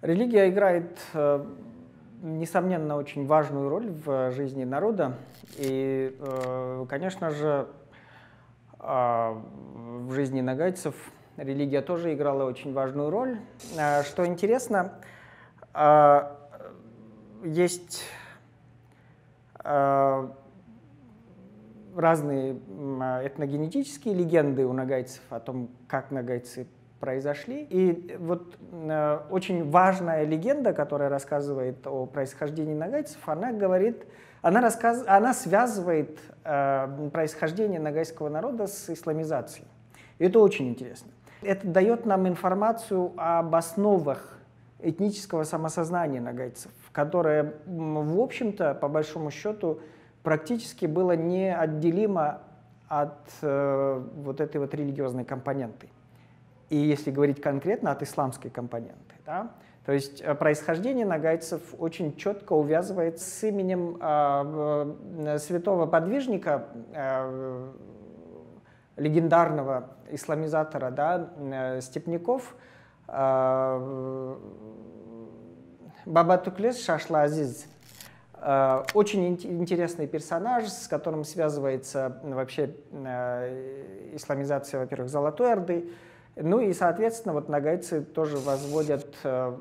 Религия играет, несомненно, очень важную роль в жизни народа. И, конечно же, в жизни нагайцев религия тоже играла очень важную роль. Что интересно, есть разные этногенетические легенды у нагайцев о том, как нагайцы произошли. И вот очень важная легенда, которая рассказывает о происхождении нагайцев, она связывает происхождение нагайского народа с исламизацией. И это очень интересно. Это дает нам информацию об основах этнического самосознания нагайцев, которое, в общем-то, по большому счету, практически было неотделимо от вот этой вот религиозной компоненты. И если говорить конкретно, от исламской компоненты. Да? То есть происхождение нагайцев очень четко увязывает с именем святого подвижника, легендарного исламизатора, да, степняков, Баба Туклес Шашла Азиз. Очень интересный персонаж, с которым связывается вообще исламизация, во-первых, Золотой Орды. Ну и, соответственно, вот нагайцы тоже возводят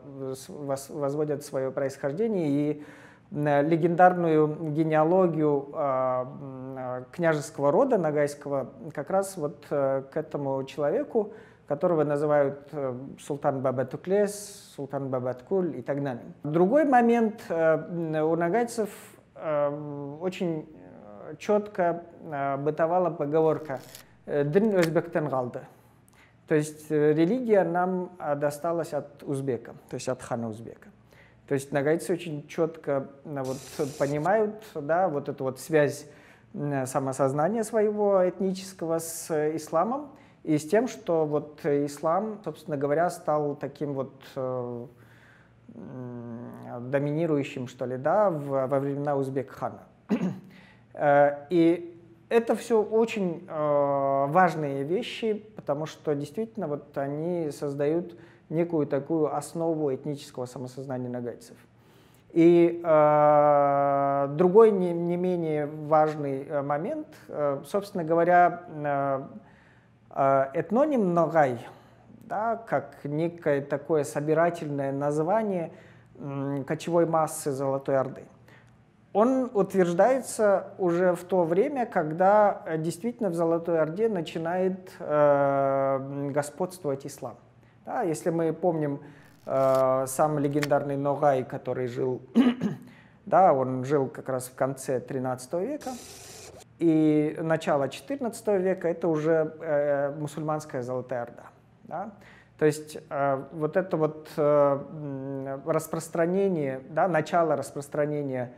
свое происхождение и легендарную генеалогию княжеского рода нагайского как раз вот к этому человеку, которого называют султан Баба Туклес, султан Баба Ткуль и так далее. Другой момент, у нагайцев очень четко бытовала поговорка «Дин өзбектен қалды». То есть религия нам досталась от узбека, то есть от хана узбека. То есть нагайцы очень четко вот понимают, да, вот эту вот связь самосознания своего этнического с исламом и с тем, что вот ислам, собственно говоря, стал таким вот доминирующим, что ли, да, во времена узбек-хана. И это все очень важные вещи, потому что действительно вот они создают некую такую основу этнического самосознания нагайцев. И другой не менее важный момент, собственно говоря, этноним Ногай, да, как некое такое собирательное название кочевой массы Золотой Орды, он утверждается уже в то время, когда действительно в Золотой Орде начинает господствовать ислам. Да, если мы помним сам легендарный Ногай, который жил, да, он жил как раз в конце XIII века, и начало XIV века — это уже мусульманская Золотая Орда. Да? То есть вот это вот распространение, да, начало распространения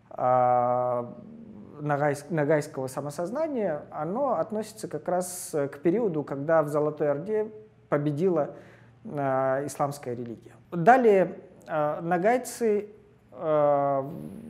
нагайского самосознания, оно относится как раз к периоду, когда в Золотой Орде победила исламская религия. Далее нагайцы, в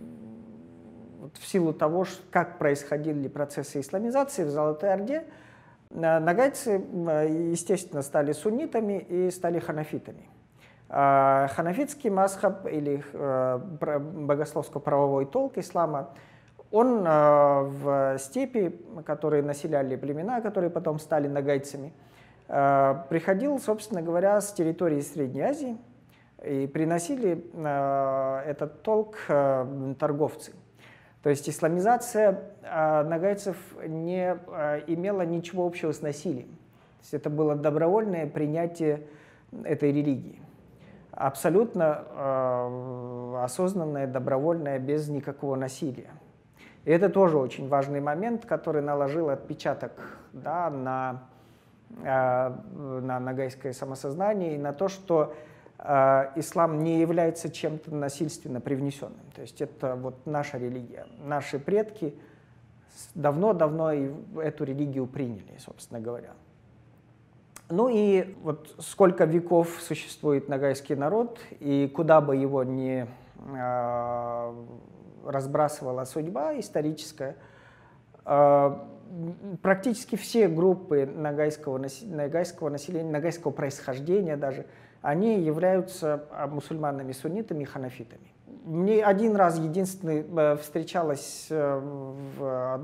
силу того, как происходили процессы исламизации в Золотой Орде, нагайцы, естественно, стали суннитами и стали ханафитами. Ханафитский масхаб или богословско-правовой толк ислама, он в степи, которые населяли племена, которые потом стали нагайцами, приходил, собственно говоря, с территории Средней Азии, и приносили этот толк торговцы. То есть исламизация нагайцев не имела ничего общего с насилием. То есть это было добровольное принятие этой религии. Абсолютно осознанное, добровольное, без никакого насилия. И это тоже очень важный момент, который наложил отпечаток, да, на нагайское самосознание и на то, что ислам не является чем-то насильственно привнесенным. То есть это вот наша религия. Наши предки давно-давно эту религию приняли, собственно говоря. Ну и вот сколько веков существует нагайский народ, и куда бы его ни разбрасывала судьба историческая, практически все группы нагайского населения, нагайского происхождения даже, они являются мусульманами-суннитами и ханафитами. Мне один раз единственный встречалось в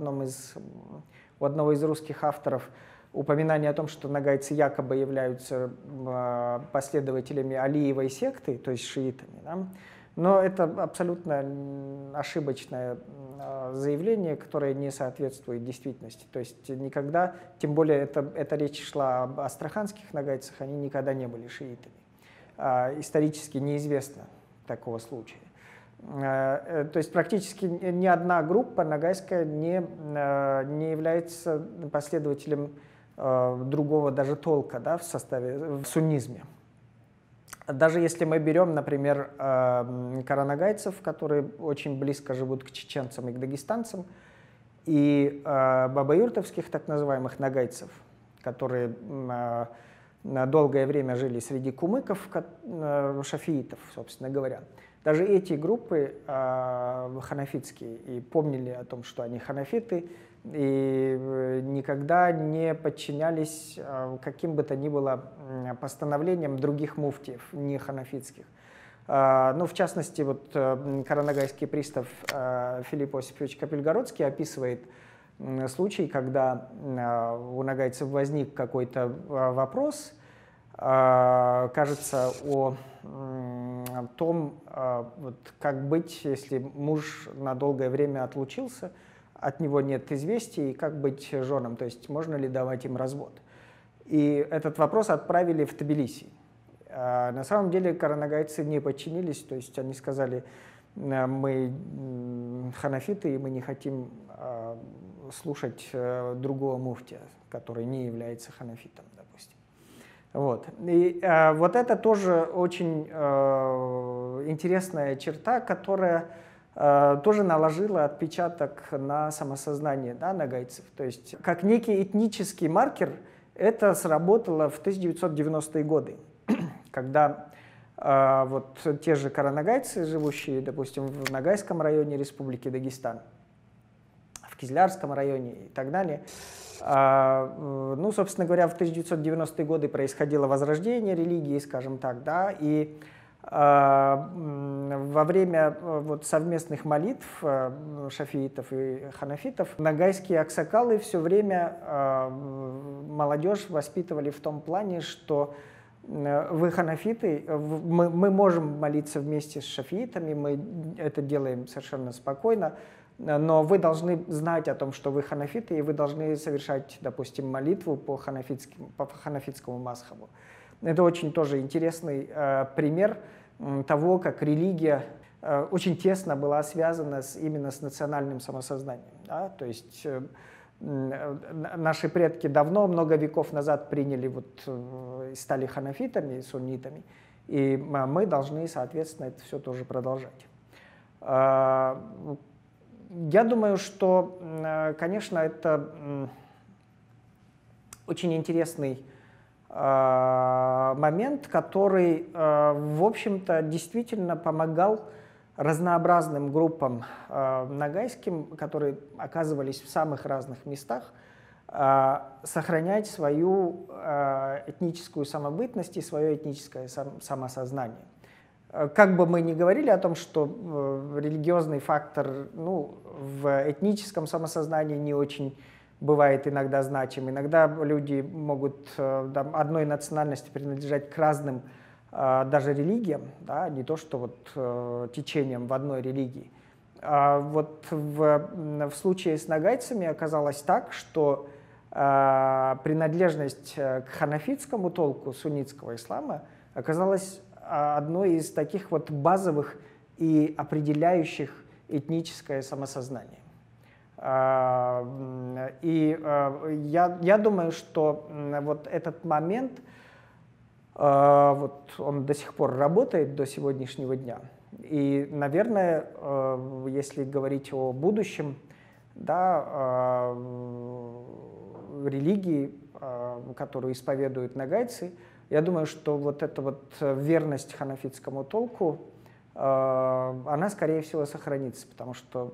у одного из русских авторов упоминание о том, что нагайцы якобы являются последователями Алиевой секты, то есть шиитами. Да? Но это абсолютно ошибочное заявление, которое не соответствует действительности. То есть никогда, тем более эта речь шла об астраханских нагайцах, они никогда не были шиитами. Исторически неизвестно такого случая. То есть практически ни одна группа нагайская не является последователем другого даже толка, да, в суннизме. Даже если мы берем, например, каранагайцев, которые очень близко живут к чеченцам и к дагестанцам, и бабаюртовских так называемых нагайцев, которые на долгое время жили среди кумыков, шафиитов, собственно говоря. Даже эти группы ханафитские и помнили о том, что они ханафиты, и никогда не подчинялись каким бы то ни было постановлениям других муфтиев, не ханафитских. Ну, в частности, вот каранагайский пристав Филипп Осипович Капельгородский описывает случай, когда у нагайцев возник какой-то вопрос, кажется, о том, вот, как быть, если муж на долгое время отлучился, от него нет известий, и как быть женам, то есть можно ли давать им развод. И этот вопрос отправили в Тбилиси. На самом деле каранагайцы не подчинились, то есть они сказали, мы ханафиты, и мы не хотим слушать другого муфтия, который не является ханафитом, допустим. Вот. И вот это тоже очень интересная черта, которая тоже наложила отпечаток на самосознание, да, нагайцев. То есть как некий этнический маркер это сработало в 1990-е годы, когда вот те же каранагайцы, живущие, допустим, в Ногайском районе Республики Дагестан, в Кизлярском районе и так далее, ну, собственно говоря, в 1990-е годы происходило возрождение религии, скажем так, да, и во время вот совместных молитв шафиитов и ханафитов ногайские аксакалы все время молодежь воспитывали в том плане, что вы ханафиты, мы можем молиться вместе с шафиитами, мы это делаем совершенно спокойно, но вы должны знать о том, что вы ханафиты, и вы должны совершать, допустим, молитву по ханафитскому мазхабу. Это очень тоже интересный пример того, как религия очень тесно была связана именно с национальным самосознанием. Да? То есть наши предки давно, много веков назад приняли, вот, стали ханафитами, суннитами, и мы должны, соответственно, это все тоже продолжать. Я думаю, что, конечно, это очень интересный момент, который, в общем-то, действительно помогал разнообразным группам ногайским, которые оказывались в самых разных местах, сохранять свою этническую самобытность и свое этническое самосознание. Как бы мы ни говорили о том, что религиозный фактор, ну, в этническом самосознании не очень бывает иногда значим. Иногда люди могут одной национальности принадлежать к разным даже религиям, да, не то что вот течениям в одной религии. Вот в случае с ногайцами оказалось так, что принадлежность к ханафитскому толку суннитского ислама оказалась одной из таких вот базовых и определяющих этническое самосознание. И я думаю, что вот этот момент, вот он до сих пор работает до сегодняшнего дня. И, наверное, если говорить о будущем, да, религии, которую исповедуют ногайцы, я думаю, что вот эта вот верность ханафитскому толку, она, скорее всего, сохранится, потому что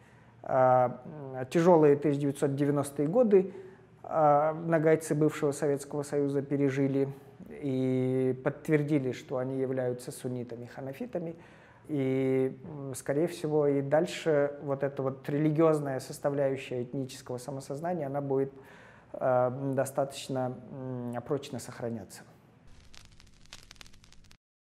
тяжелые 1990-е годы ногайцы бывшего Советского Союза пережили, и подтвердили, что они являются суннитами, ханафитами. И, скорее всего, и дальше вот эта вот религиозная составляющая этнического самосознания, она будет достаточно прочно сохраняться.